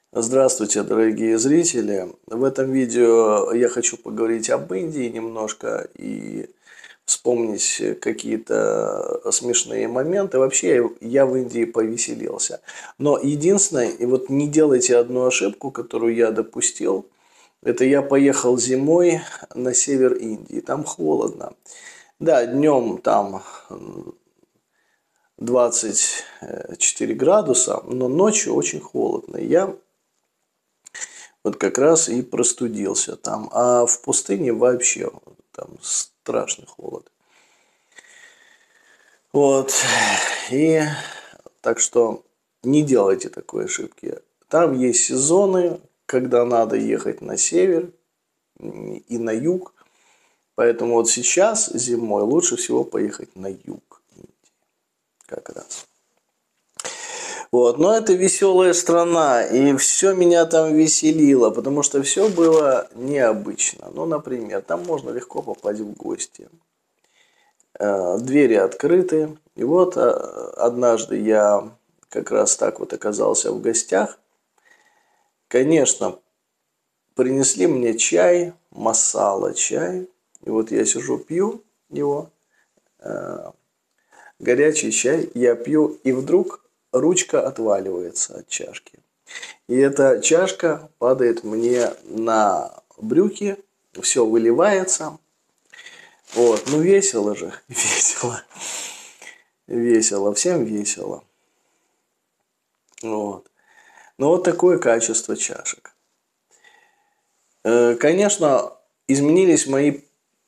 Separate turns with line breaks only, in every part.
Здравствуйте, дорогие зрители! В этом видео я хочу поговорить об Индии немножко и вспомнить какие-то смешные моменты. Вообще, я в Индии повеселился. Но единственное, и вот не делайте одну ошибку, которую я допустил, это я поехал зимой на север Индии. Там холодно. Да, днем там 24 градуса, но ночью очень холодно. Я вот как раз и простудился там. А в пустыне вообще там страшный холод. Вот. И так что не делайте такой ошибки. Там есть сезоны, когда надо ехать на север и на юг. Поэтому вот сейчас зимой лучше всего поехать на юг Индии. Как раз. Вот. Но это веселая страна, и все меня там веселило, потому что все было необычно. Ну, например, там можно легко попасть в гости. Двери открыты. И вот однажды я как раз так вот оказался в гостях. Конечно, принесли мне чай, масала чай. И вот я сижу, пью его, горячий чай, я пью, и вдруг ручка отваливается от чашки. И эта чашка падает мне на брюки, все выливается. Вот, ну весело же, весело, весело, всем весело. Вот. Ну вот такое качество чашек. Конечно, изменились мои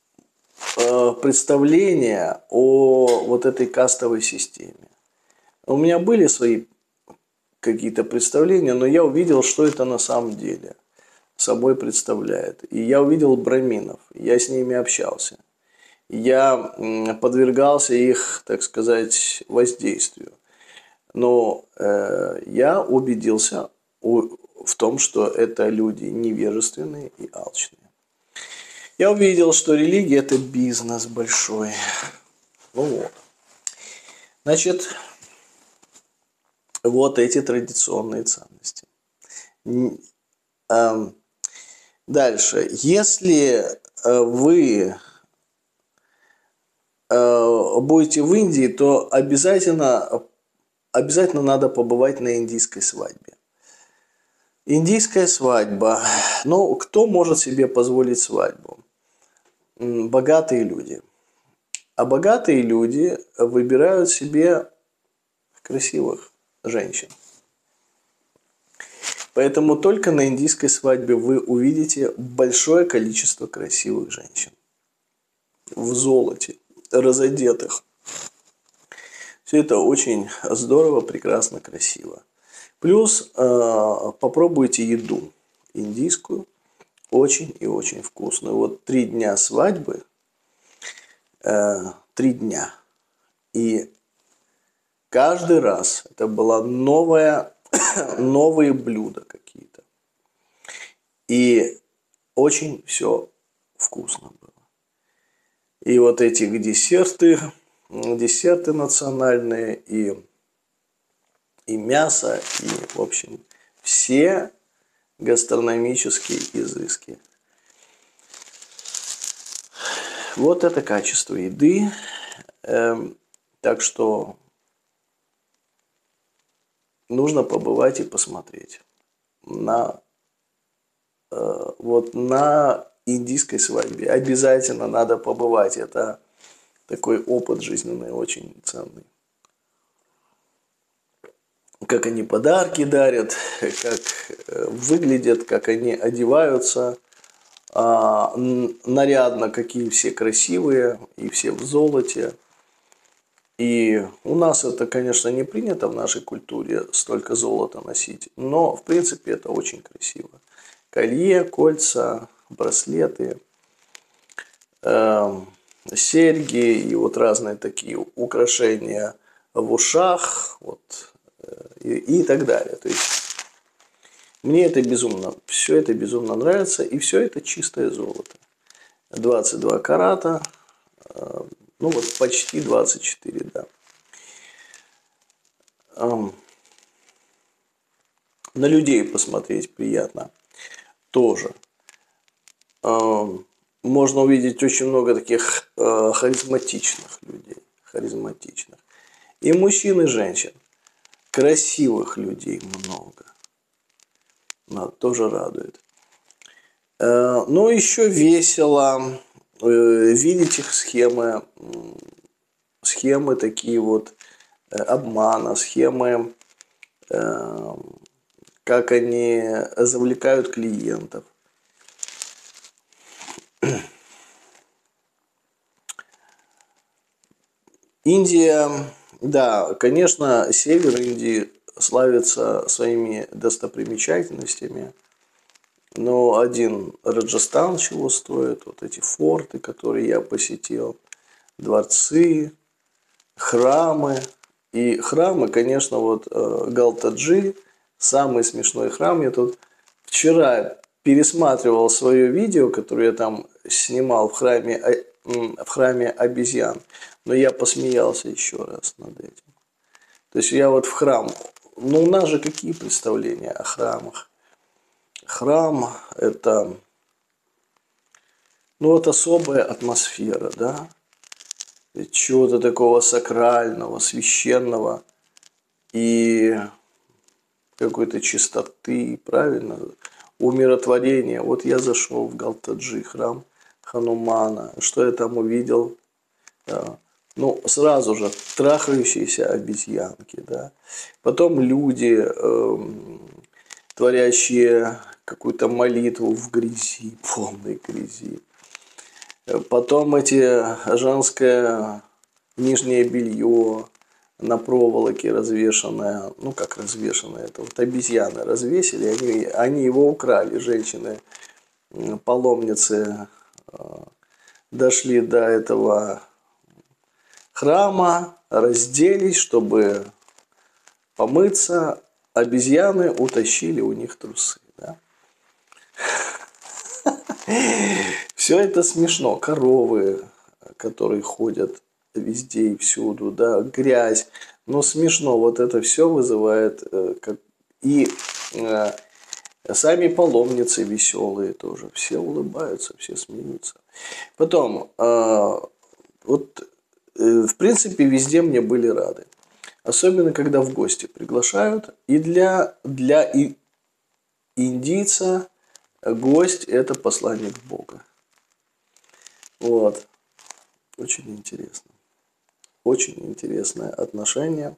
представления о вот этой кастовой системе. У меня были свои какие-то представления, но я увидел, что это на самом деле собой представляет. И я увидел браминов, я с ними общался. Я подвергался их, так сказать, воздействию. Но я убедился в том, что это люди невежественные и алчные. Я увидел, что религия – это бизнес большой. Ну вот. Значит, вот эти традиционные ценности. Дальше. Если вы будете в Индии, то обязательно надо побывать на индийской свадьбе. Индийская свадьба. Ну, кто может себе позволить свадьбу? Богатые люди. А богатые люди выбирают себе красивых женщин. Поэтому только на индийской свадьбе вы увидите большое количество красивых женщин. В золоте, разодетых. Все это очень здорово, прекрасно, красиво. Плюс попробуйте еду индийскую, очень и очень вкусную. Вот 3 дня свадьбы, 3 дня. И каждый раз это было новые блюда какие-то. И очень все вкусно было. И вот эти десерты национальные, и мясо, и, в общем, все гастрономические изыски. Вот это качество еды. Так что нужно побывать и посмотреть на индийской свадьбе. Обязательно надо побывать. Это такой опыт жизненный очень ценный. Как они подарки дарят, как выглядят, как они одеваются нарядно, какие все красивые, и все в золоте. И у нас это, конечно, не принято в нашей культуре столько золота носить, но, в принципе, это очень красиво. Колье, кольца, браслеты, серьги и вот разные такие украшения в ушах, вот, и так далее. То есть мне это все это безумно нравится, и все это чистое золото. 22 карата, ну вот почти 24, да. На людей посмотреть приятно тоже. Можно увидеть очень много таких харизматичных людей. Харизматичных. И мужчин, и женщин. Красивых людей много. Тоже радует. Но еще весело видеть их схемы. Схемы такие вот обмана, схемы, как они завлекают клиентов. Индия, да, конечно, север Индии славится своими достопримечательностями, но один Раджастан чего стоит, вот эти форты, которые я посетил, дворцы, храмы. И храмы, конечно, вот Галтаджи, самый смешной храм. Я тут вчера пересматривал свое видео, которое я там снимал в храме обезьян. Но я посмеялся еще раз над этим. То есть я вот в храм. Ну, у нас же какие представления о храмах? Храм – это, ну, вот особая атмосфера, да? Чего-то такого сакрального, священного и какой-то чистоты, правильно? Умиротворения. Вот я зашел в Галтаджи, храм Ханумана. Что я там увидел? Ну, сразу же трахающиеся обезьянки, да. Потом люди, творящие какую-то молитву в грязи, полной грязи. Потом эти женское нижнее белье на проволоке развешенное, ну как развешенное, это вот обезьяны развесили, они его украли, женщины, паломницы дошли до этого храма, разделись, чтобы помыться, обезьяны утащили у них трусы. Да? Все это смешно. Коровы, которые ходят везде и всюду, да, грязь. Но смешно. Вот это все вызывает... И сами паломницы веселые тоже. Все улыбаются, все смеются. Потом, вот, в принципе, везде мне были рады. Особенно, когда в гости приглашают. И для индийца гость – это посланник Бога. Вот. Очень интересно. Очень интересное отношение.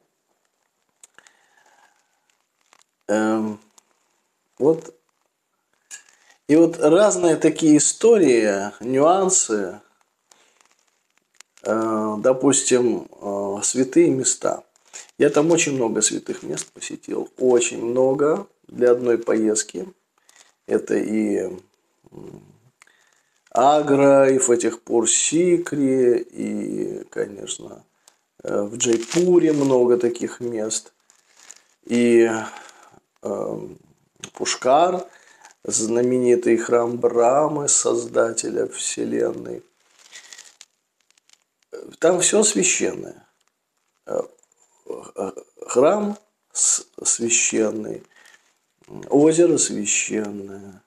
Вот. И вот разные такие истории, нюансы, допустим, святые места. Я там очень много святых мест посетил. Очень много для одной поездки. Это и Агра, и Фатехпур Сикри, и, конечно, в Джайпуре много таких мест. И Пушкар, знаменитый храм Брамы, создателя Вселенной. Там все священное. Храм священный, озеро священное,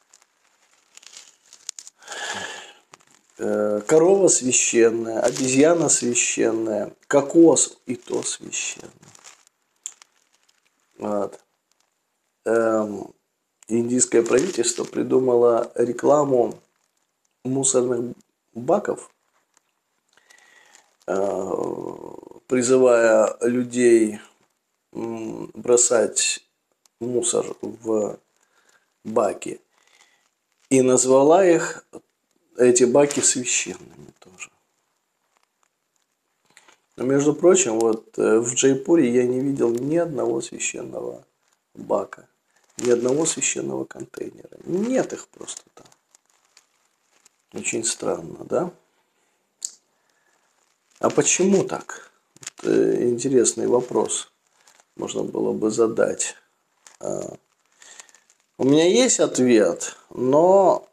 корова священная, обезьяна священная, кокос и то священный. Вот. Индийское правительство придумало рекламу мусорных баков, призывая людей бросать мусор в баки. И назвала эти баки священными тоже. Но, между прочим, вот в Джайпуре я не видел ни одного священного бака, ни одного священного контейнера. Нет их просто там. Очень странно, да? А почему так? Это интересный вопрос. Можно было бы задать. У меня есть ответ, но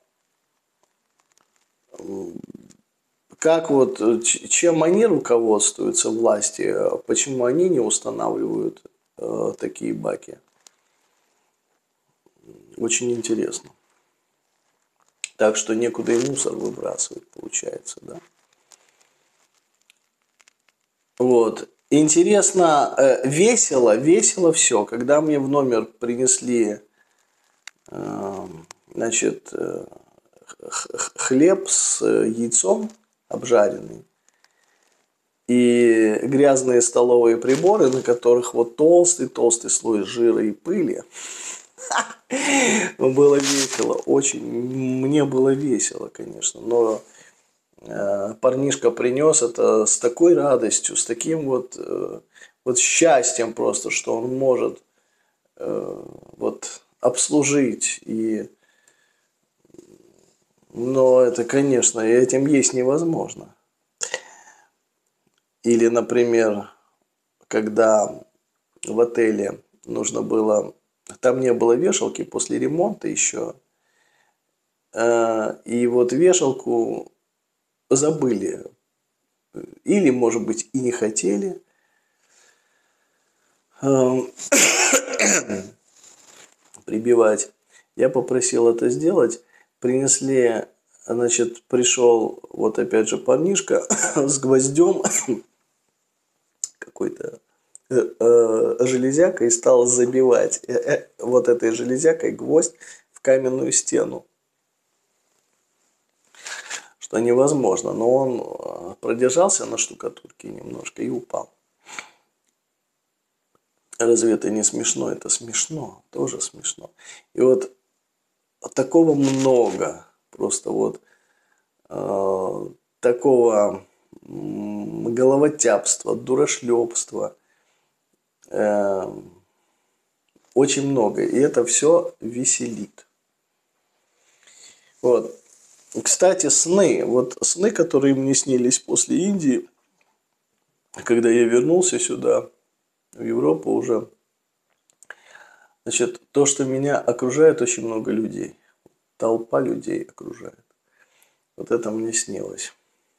как вот, чем они руководствуются, власти, почему они не устанавливают такие баки? Очень интересно. Так что некуда и мусор выбрасывать, получается, да. Вот. Интересно, весело все. Когда мне в номер принесли, значит, хлеб с яйцом обжаренный и грязные столовые приборы, на которых вот толстый слой жира и пыли, было весело, очень. Мне было весело, конечно, но парнишка принес это с такой радостью, с таким вот счастьем просто, что он может вот обслужить. Но это, конечно, этим есть невозможно. Или, например, когда в отеле нужно было, там не было вешалки после ремонта еще, и вот вешалку забыли, или, может быть, и не хотели. Прибивать. Я попросил это сделать. Принесли, значит, пришел вот опять же парнишка с гвоздем какой-то железякой и стал забивать вот этой железякой гвоздь в каменную стену. Что невозможно. Но он продержался на штукатурке немножко и упал. Разве это не смешно? Это смешно, тоже смешно. И вот такого много, просто вот такого головотяпства, дурашлепства, очень много. И это все веселит. Вот. Кстати, сны. Вот сны, которые мне снились после Индии, когда я вернулся сюда, в Европу уже. Значит, то, что меня окружает очень много людей. Толпа людей окружает. Вот это мне снилось.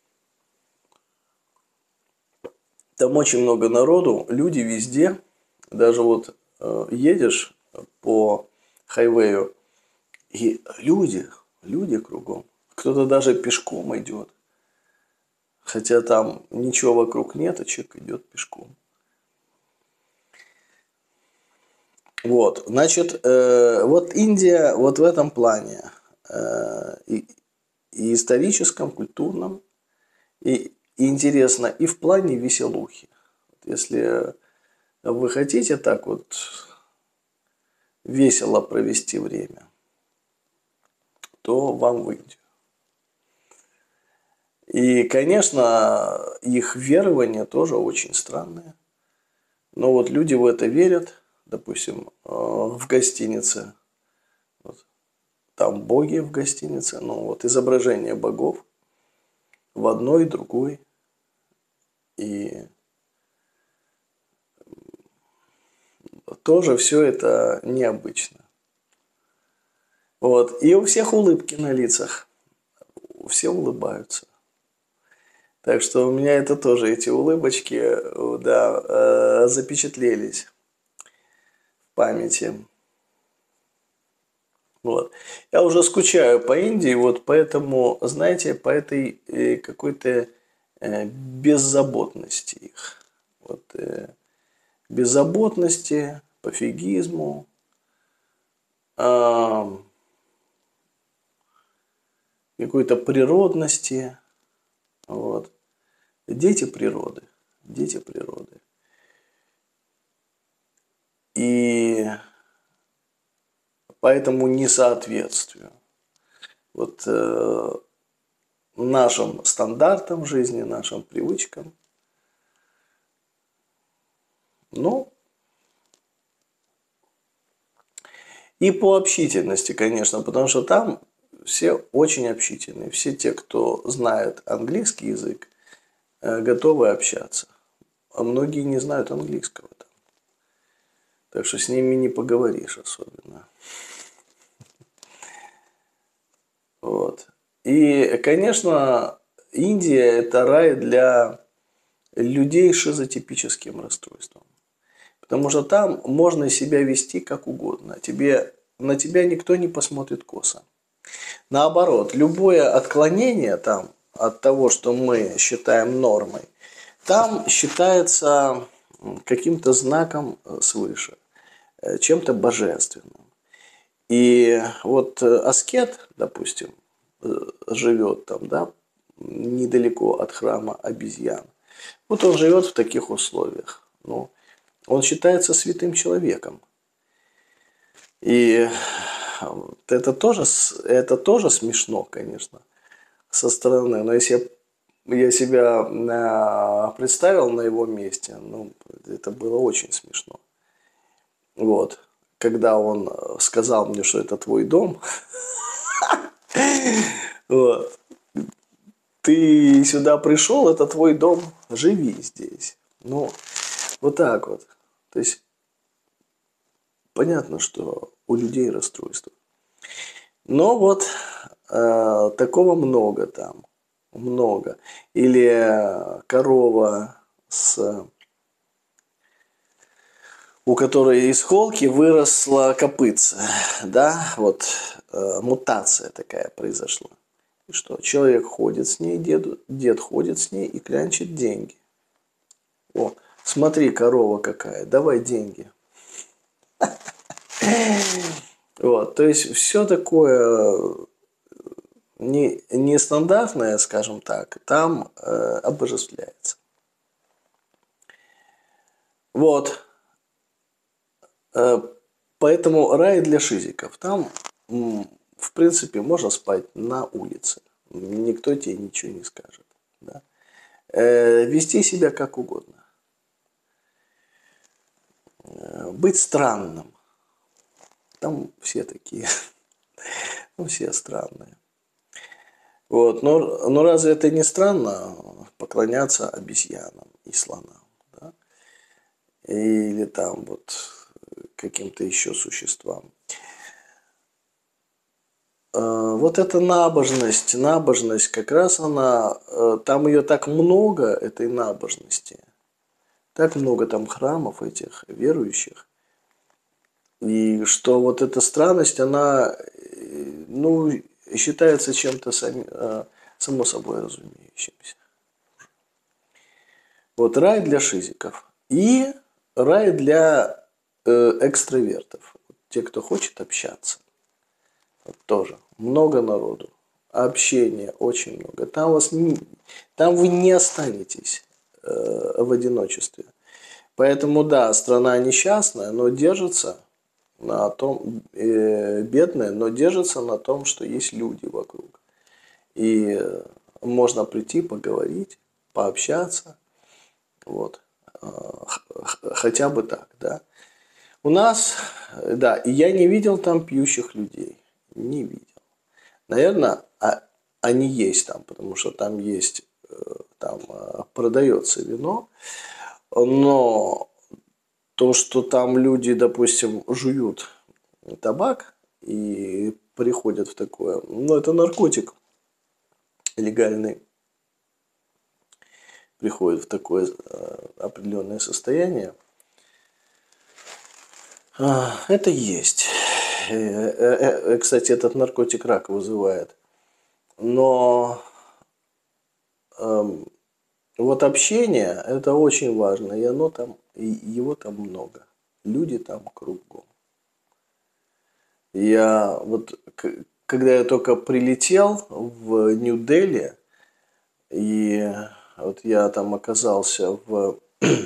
Там очень много народу, люди везде. Даже вот едешь по хайвею, и люди кругом. Кто-то даже пешком идет. Хотя там ничего вокруг нет, а человек идет пешком. Вот, значит, вот Индия вот в этом плане, и историческом, культурном, и интересно, и в плане веселухи. Если вы хотите так вот весело провести время, то вам в Индию. И, конечно, их верования тоже очень странные. Но вот люди в это верят. Допустим, в гостинице, вот, там боги в гостинице, ну вот изображение богов в одной и другой. И тоже все это необычно. Вот. И у всех улыбки на лицах. Все улыбаются. Так что у меня это тоже, эти улыбочки, да, запечатлелись в памяти. Вот. Я уже скучаю по Индии, вот поэтому, знаете, по этой какой-то беззаботности их. Вот, беззаботности, пофигизму, какой-то природности. Вот. Дети природы. Дети природы. И поэтому несоответствию вот нашим стандартам жизни, нашим привычкам. Ну, и по общительности, конечно, потому что там все очень общительные. Все те, кто знает английский язык, готовы общаться. А многие не знают английского там. Так что с ними не поговоришь особенно. Вот. И, конечно, Индия – это рай для людей с шизотипическим расстройством. Потому что там можно себя вести как угодно. Тебе на тебя никто не посмотрит косо. Наоборот, любое отклонение там от того, что мы считаем нормой, там считается каким-то знаком свыше, чем-то божественным. И вот аскет, допустим, живет там, да, недалеко от храма обезьян. Вот он живет в таких условиях. Ну, он считается святым человеком. И это тоже смешно, конечно, со стороны. Но если я себя представил на его месте, ну, это было очень смешно. Вот. Когда он сказал мне, что это твой дом, вот, ты сюда пришел, это твой дом, живи здесь. Ну, вот так вот. То есть, понятно, что у людей расстройство. Но вот такого много там. Много. Или корова, у которой из холки выросла копытце. Да, вот мутация такая произошла. И что? Человек ходит с ней, дед ходит с ней и клянчит деньги. О, смотри, корова какая, давай деньги. Вот, то есть все такое нестандартное, скажем так, там обожествляется. Вот. Поэтому рай для шизиков. Там, в принципе, можно спать на улице. Никто тебе ничего не скажет. Да? Вести себя как угодно. Быть странным. Там все такие. Ну, все странные. Вот. Но разве это не странно поклоняться обезьянам и слонам? Да? Или там вот каким-то еще существам. Вот эта набожность, как раз она, там ее так много, этой набожности, так много там храмов этих верующих, и что вот эта странность, она, ну, считается чем-то само собой разумеющимся. Вот рай для шизиков и рай для экстравертов, те, кто хочет общаться. Вот тоже много народу, общения очень много. Там вы не останетесь в одиночестве. Поэтому да, страна несчастная, но держится на том, бедная, но держится на том, что есть люди вокруг. И можно прийти, поговорить, пообщаться. Вот. Хотя бы так, да. У нас, да, и я не видел там пьющих людей. Не видел. Наверное, они есть там, потому что там есть, там продается вино, но то, что там люди, допустим, жуют табак и приходят в такое, ну, это наркотик легальный, приходит в такое определенное состояние, это есть. Кстати, этот наркотик рак вызывает. Но вот общение – это очень важно, и оно там, и его там много. Люди там кругом. Я вот, когда я только прилетел в Нью-Дели, и вот я там оказался в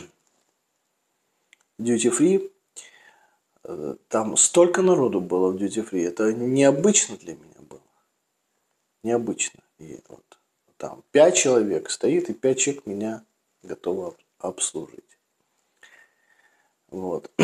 дьюти-фри, там столько народу было в дьюти-фри, это необычно для меня было. Необычно. И вот там 5 человек стоит, и 5 человек меня готовы обслужить. Вот.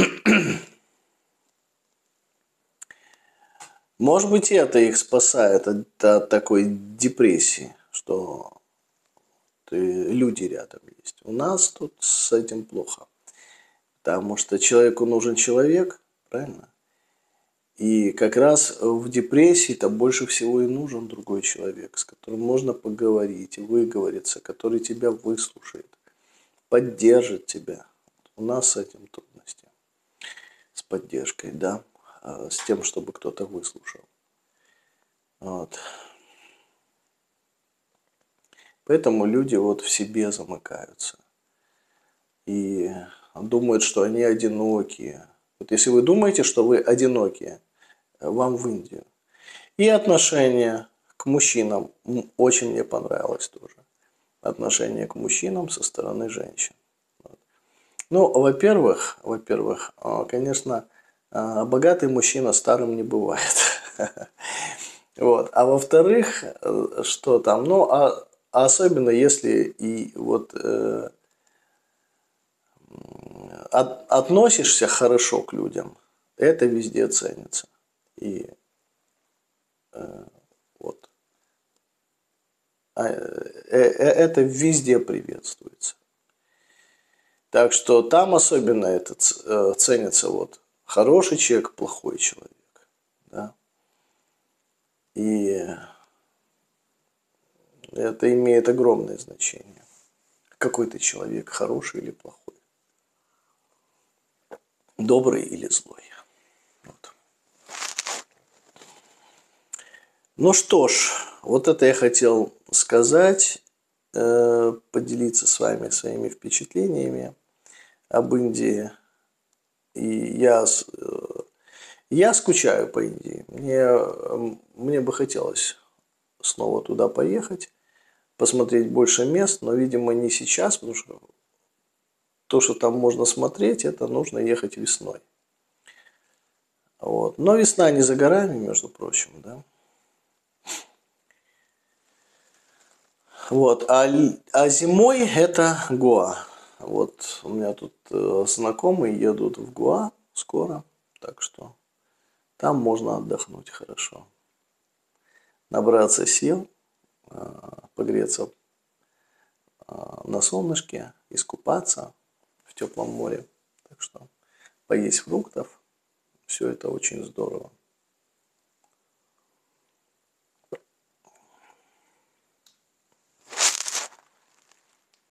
Может быть, это их спасает от такой депрессии, что люди рядом есть. У нас тут с этим плохо. Потому что человеку нужен человек, правильно? И как раз в депрессии-то больше всего и нужен другой человек, с которым можно поговорить, выговориться, который тебя выслушает, поддержит тебя. У нас с этим трудности, с поддержкой, да. с тем, чтобы кто-то выслушал. Вот. Поэтому люди вот в себе замыкаются и думают, что они одинокие. Вот если вы думаете, что вы одинокие, вам в Индию. И отношение к мужчинам очень мне понравилось тоже. Отношение к мужчинам со стороны женщин. Ну, во-первых, конечно, богатый мужчина старым не бывает. Вот. А во-вторых, что там, ну, особенно если и вот относишься хорошо к людям, это везде ценится. И вот. Это везде приветствуется. Так что там особенно это ценится вот хороший человек, плохой человек. Да? И это имеет огромное значение. Какой ты человек, хороший или плохой. Добрый или злой. Вот. Ну что ж, вот это я хотел сказать, поделиться с вами своими впечатлениями об Индии. И я скучаю по Индии. Мне бы хотелось снова туда поехать, посмотреть больше мест, но, видимо, не сейчас, потому что то, что там можно смотреть, это нужно ехать весной. Вот. Но весна не за горами, между прочим, да. Вот. А зимой это Гоа. Вот у меня тут знакомые едут в Гоа скоро, так что там можно отдохнуть хорошо. Набраться сил, погреться на солнышке, искупаться в теплом море. Так что поесть фруктов, все это очень здорово.